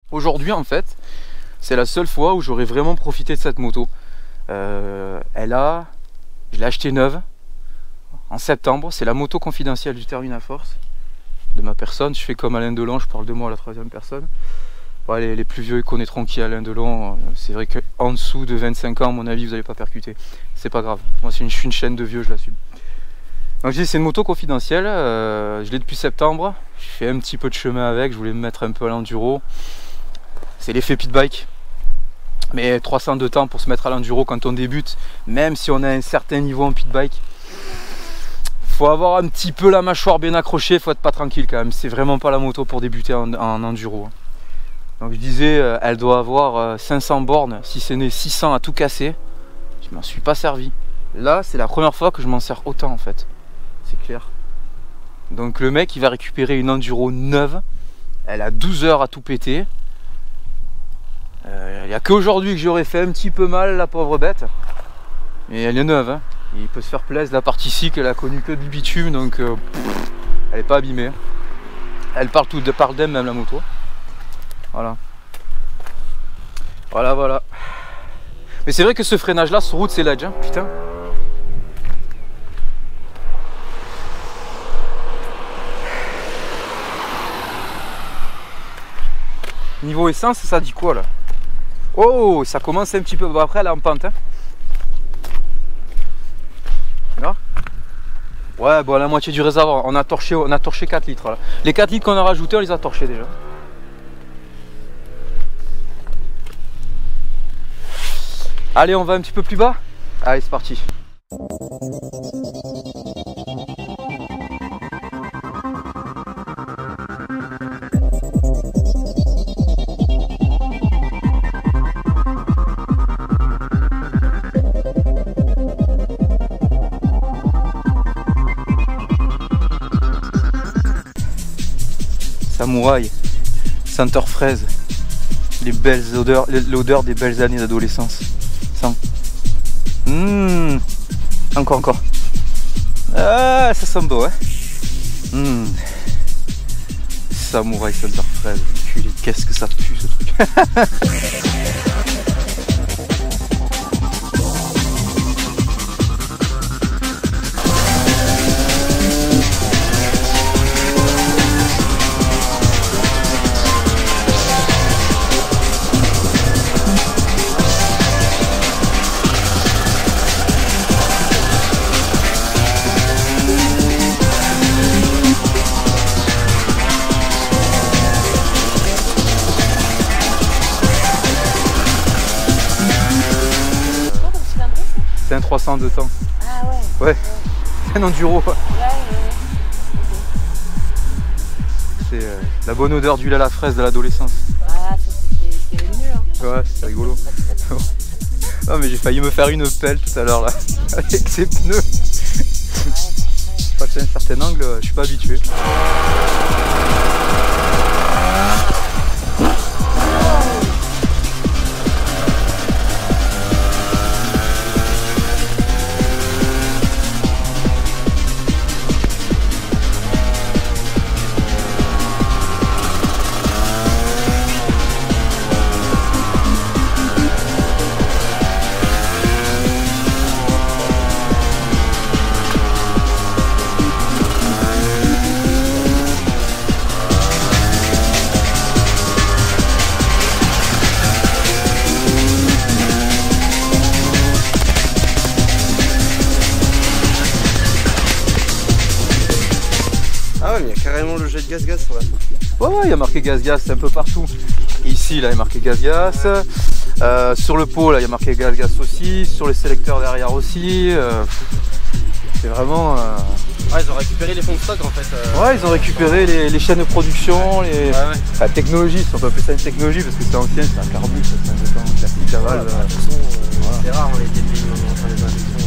Aujourd'hui en fait, c'est la seule fois où j'aurais vraiment profité de cette moto. Je l'ai achetée neuve en septembre, c'est la moto confidentielle du Termina Force de ma personne. Je fais comme Alain Delon, je parle de moi à la troisième personne. Ouais, les plus vieux ils connaîtront qui est Alain Delon. C'est vrai qu'en dessous de 25 ans, à mon avis, vous n'allez pas percuter. C'est pas grave, moi je suis une chaîne de vieux, je l'assume. Donc c'est une moto confidentielle, je l'ai depuis septembre. Je fais un petit peu de chemin avec, je voulais me mettre un peu à l'enduro. C'est l'effet pit bike. Mais 300 de temps pour se mettre à l'enduro quand on débute, même si on a un certain niveau en pit bike, faut avoir un petit peu la mâchoire bien accrochée, faut être pas tranquille quand même. C'est vraiment pas la moto pour débuter en enduro. Donc je disais, elle doit avoir 500 bornes, si ce n'est 600 à tout casser. Je m'en suis pas servi. Là, c'est la première fois que je m'en sers autant en fait. C'est clair. Donc le mec, il va récupérer une enduro neuve. Elle a 12 heures à tout péter. Il n'y a qu'aujourd'hui que j'aurais fait un petit peu mal, la pauvre bête. Et elle est neuve, hein. Il peut se faire plaisir. La partie ici qu'elle a connue que du bitume, donc elle n'est pas abîmée. Elle parle d'elle même, la moto. Voilà. Voilà. Mais c'est vrai que ce freinage là sur route c'est ledge, hein, putain. Niveau essence, ça dit quoi là? Oh, ça commence un petit peu. Bon, après, elle est en pente. Hein. Là. Ouais, bon, la moitié du réservoir. On a torché 4 litres. Là. Les 4 litres qu'on a rajoutés, on les a torchés déjà. Allez, on va un petit peu plus bas. Allez, c'est parti. Samouraï, senteur fraise, les belles odeurs, l'odeur des belles années d'adolescence. Encore. Ah, ça sent beau, hein. Samouraï, senteur fraise, qu'est-ce que ça pue ce truc. C'est un 300 de temps. Ah ouais. Ouais. C'est un enduro. Ouais. C'est la bonne odeur d'huile à la fraise de l'adolescence. Ah, ça c'était mieux. Hein. Ouais, c'est rigolo. Non mais j'ai failli me faire une pelle tout à l'heure là, avec ces pneus. Ouais, Passer un certain angle, je suis pas habitué. Ah ouais, mais il y a carrément le jet de gaz sur la sortie. Ouais, il y a marqué gaz, c'est un peu partout. Ici, là, il y a marqué gaz. Sur le pot, là, il y a marqué gaz aussi. Sur les sélecteurs derrière aussi. C'est vraiment... Ouais, ils ont récupéré les fonds de stock en fait. Ouais, ils ont récupéré les chaînes de production, la technologie, si on peut appeler ça une technologie, parce que c'est ancien, c'est un carbus, c'est un classique à valve. De toute façon, c'est rare, les débits, enfin les injections.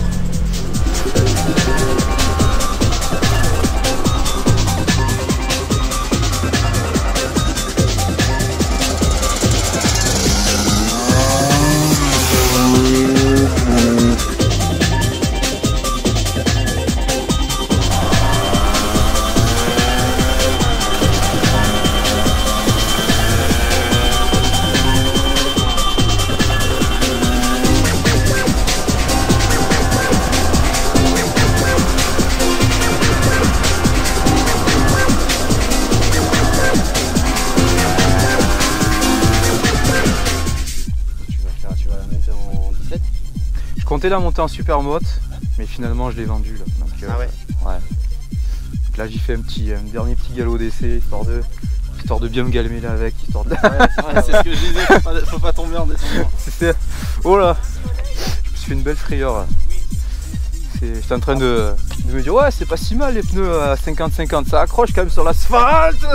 comptais la monter en supermoto, mais finalement je l'ai vendue là. Donc, Ah ouais. ouais. Donc là j'ai fait un dernier petit galop d'essai histoire de bien me calmer là avec, histoire de... Ouais, c'est ce que je disais, faut pas tomber en descendant. Oh là, je me suis fait une belle frayeur là. J'étais en train de me dire ouais c'est pas si mal les pneus à 50-50, ça accroche quand même sur l'asphalte.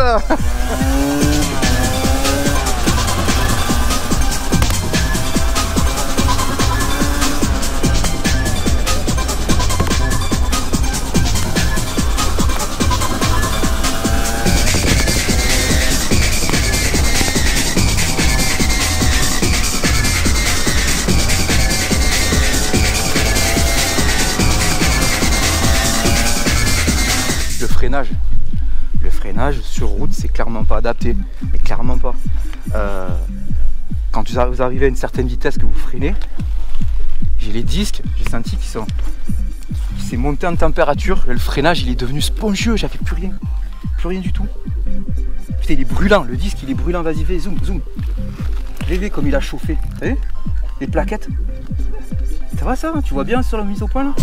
Le freinage sur route c'est clairement pas adapté, mais clairement pas. Quand vous arrivez à une certaine vitesse que vous freinez, j'ai les disques, j'ai senti qu'il s'est monté en température, le freinage il est devenu spongieux, j'avais plus rien du tout. Putain il est brûlant, le disque il est brûlant, vas-y fais zoom. Regardez comme il a chauffé, vous voyez les plaquettes. Ça va ça, tu vois bien sur la mise au point là?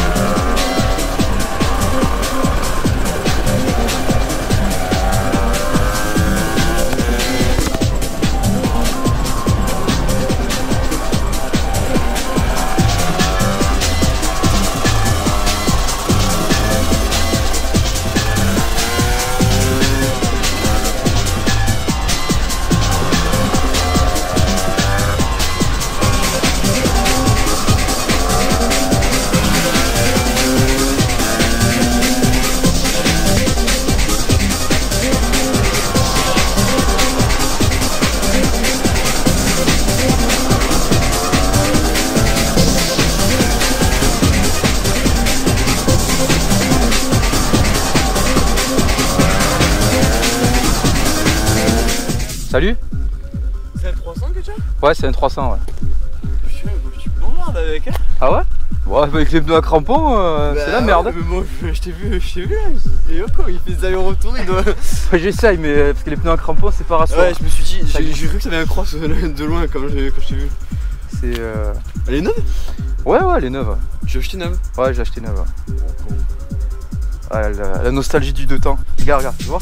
Salut. C'est un 300 que tu as? Ouais c'est un 300 ouais. Tu bombardes avec hein? Ah ouais? Ouais avec les pneus à crampons c'est la merde. Mais moi je t'ai vu là, et quand il fait des allers-retours il doit... J'essaye mais parce que les pneus à crampons c'est pas rassurant. Ouais je me suis dit, j'ai cru que ça avait un cross de loin quand je t'ai vu. C'est Elle est neuve? Ouais elle est neuve. Tu as acheté neuve? Ouais j'ai acheté neuve. Ouais, la nostalgie du deux temps. Regarde, tu vois?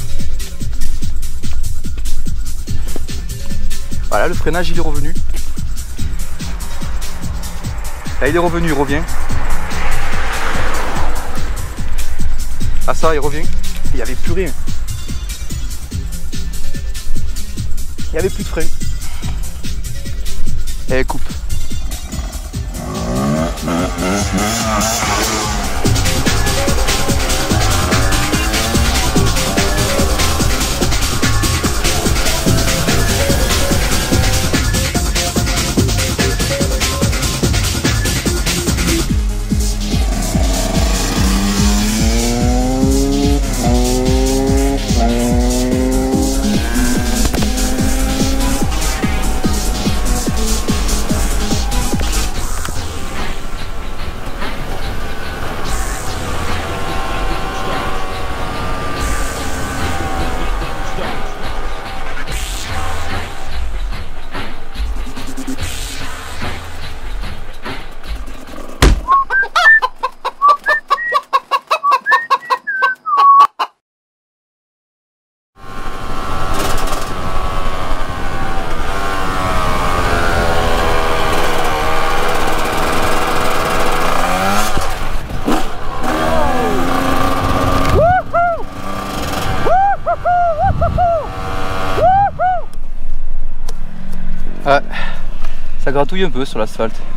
Voilà, le freinage il est revenu. Là il est revenu, il revient. Ah ça, il revient. Il n'y avait plus rien. Il n'y avait plus de frein. Et coupe. Ouais, ça gratouille un peu sur l'asphalte.